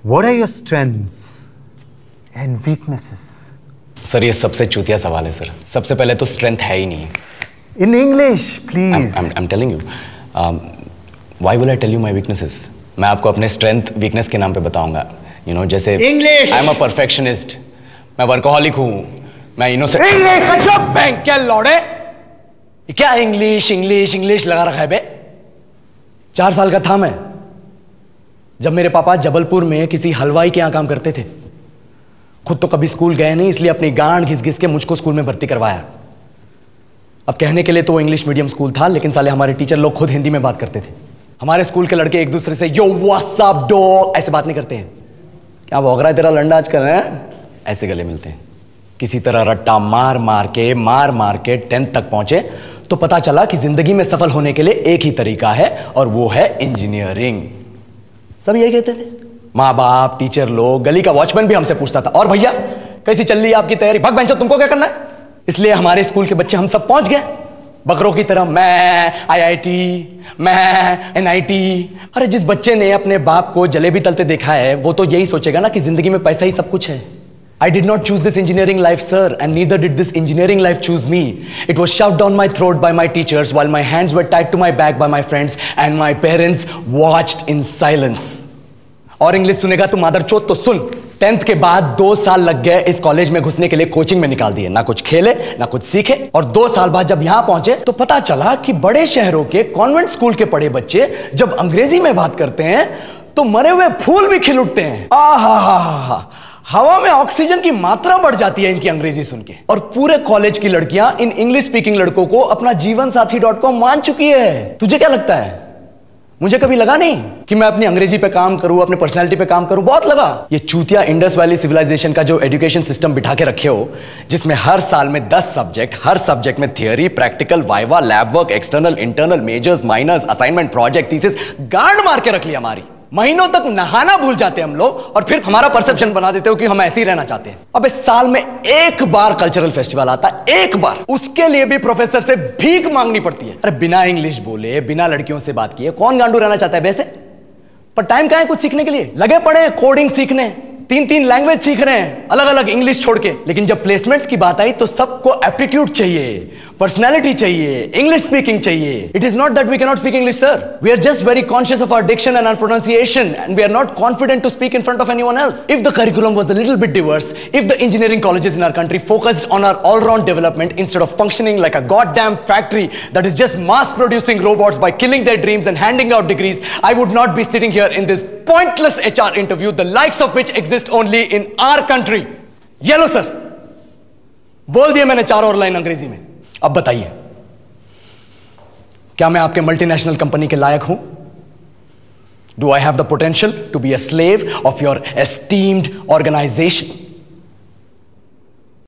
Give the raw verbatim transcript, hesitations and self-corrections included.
What are your strengths and weaknesses? Sir ये सबसे चूतिया सवाल है सर। सबसे पहले तो स्ट्रेंथ है ही नहीं। In English, please. I'm, I'm, I'm telling you. Um, why will I tell you my weaknesses? मैं आपको अपने स्ट्रेंथ वीकनेस के नाम पे बताऊंगा। You know, जैसे English. I'm a perfectionist. मैं वर्कोहॉलिक हूँ। मैं इनोसेंट। English. बैंक क्या लौड़े? क्या इंग्लिश इंग्लिश इंग्लिश लगा रखा है बे? चार साल का था मैं जब मेरे पापा जबलपुर में किसी हलवाई के यहाँ काम करते थे। खुद तो कभी स्कूल गए नहीं, इसलिए अपनी गांड घिस घिस के मुझको स्कूल में भर्ती करवाया। अब कहने के लिए तो वो इंग्लिश मीडियम स्कूल था, लेकिन साले हमारे टीचर लोग खुद हिंदी में बात करते थे। हमारे स्कूल के लड़के एक दूसरे से यो व्हाट्स अप डॉग ऐसे बात नहीं करते हैं। क्या भौंक रहा है तेरा लंडा आजकल है? ऐसे गले मिलते हैं। किसी तरह रट्टा मार मार के मार मार के टेंथ तक पहुंचे तो पता चला कि जिंदगी में सफल होने के लिए एक ही तरीका है और वो है इंजीनियरिंग। सब यही कहते थे, माँ बाप, टीचर लोग, गली का वॉचमैन भी हमसे पूछता था, और भैया कैसी चल रही है आपकी तैयारी? भग बेंचो, तुमको क्या करना है? इसलिए हमारे स्कूल के बच्चे हम सब पहुंच गए बकरों की तरह। मैं आई आई टी, मैं एन आई टी। अरे जिस बच्चे ने अपने बाप को जलेबी तलते देखा है वो तो यही सोचेगा ना कि जिंदगी में पैसा ही सब कुछ है। I did not choose this engineering life, sir, and neither did this engineering life choose me. It was shoved down my throat by my teachers while my hands were tied to my back by my friends and my parents watched in silence. और English सुनेगा तू मादरचोद तो सुन। Tenth के बाद दो साल लग गए इस कॉलेज में घुसने के लिए, कोचिंग में निकाल दिए। ना कुछ खेले ना कुछ सीखे, और दो साल बाद जब यहां पहुंचे तो पता चला कि बड़े शहरों के कॉन्वेंट स्कूल के पढ़े बच्चे जब अंग्रेजी में बात करते हैं तो मरे हुए फूल भी खिल उठते हैं। आहा हा हा, हवा में ऑक्सीजन की मात्रा बढ़ जाती है इनकी अंग्रेजी सुन के। और पूरे कॉलेज की लड़कियां इन इंग्लिश स्पीकिंग लड़कों को अपना जीवन साथी डॉट कॉम मान चुकी है। तुझे क्या लगता है? मुझे कभी लगा नहीं कि मैं अपनी अंग्रेजी पे काम करूं, अपनी पर्सनालिटी पे काम करूं। बहुत लगा। ये चूतिया इंडस वैली सिविलाइजेशन का जो एजुकेशन सिस्टम बिठा के रखे हो, जिसमें हर साल में दस सब्जेक्ट, हर सब्जेक्ट में theory, practical, viva, lab work, external, internal, majors, minors, assignment, project, thesis, गांड मार के रख लिया हमारी। महीनों तक नहाना भूल जाते हम लोग और फिर हमारा परसेप्शन बना देते हो कि हम ऐसे ही रहना चाहते हैं। अब इस साल में एक बार कल्चरल फेस्टिवल आता है, एक बार, उसके लिए भी प्रोफेसर से भीख मांगनी पड़ती है। अरे बिना इंग्लिश बोले, बिना लड़कियों से बात किए कौन गांडू रहना चाहता है वैसे? पर टाइम कहां है कुछ सीखने के लिए? लगे पड़े हैं कोडिंग सीखने, तीन तीन लैंग्वेज सीख रहे हैं अलग अलग इंग्लिश छोड़ के। लेकिन जब प्लेसमेंट्स की बात आई तो सबको एप्टीट्यूड चाहिए, पर्सनैलिटी चाहिए, इंग्लिश स्पीकिंग चाहिए। It is not that we can not speak English, sir. We are just very conscious of our diction and our pronunciation and we are not confident to speak in front of anyone else. If the curriculum was a little bit diverse, if the engineering colleges in our country focused on our all round development instead of functioning like a goddamn factory that is just mass producing robots by killing their dreams and handing out degrees, I would not be sitting here in this pointless H R interview, the likes of which exist only in our country. ये लो sir, बोल दिया मैंने चार और line अंग्रेजी में। अब बताइए, क्या मैं आपके मल्टीनेशनल कंपनी के लायक हूं? Do I have the potential to be a slave of your esteemed organization?